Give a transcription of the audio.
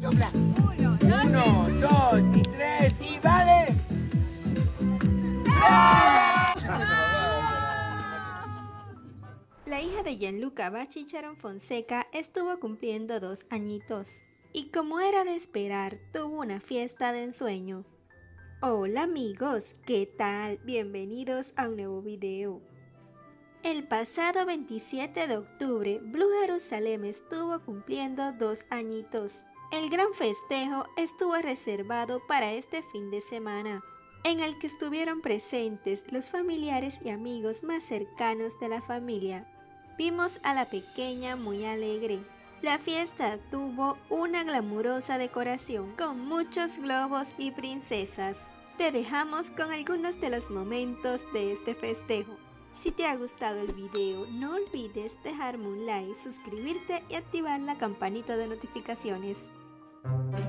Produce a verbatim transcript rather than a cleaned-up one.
Sopla. Uno, dos, Uno, dos y tres y vale. La hija de Gianluca Bacci, Sharon Fonseca, estuvo cumpliendo dos añitos. Y como era de esperar, tuvo una fiesta de ensueño. Hola amigos, ¿qué tal? Bienvenidos a un nuevo video. El pasado veintisiete de octubre, Blue Jerusalem estuvo cumpliendo dos añitos. El gran festejo estuvo reservado para este fin de semana, en el que estuvieron presentes los familiares y amigos más cercanos de la familia. Vimos a la pequeña muy alegre. La fiesta tuvo una glamurosa decoración con muchos globos y princesas. Te dejamos con algunos de los momentos de este festejo. Si te ha gustado el video, no olvides dejarme un like, suscribirte y activar la campanita de notificaciones.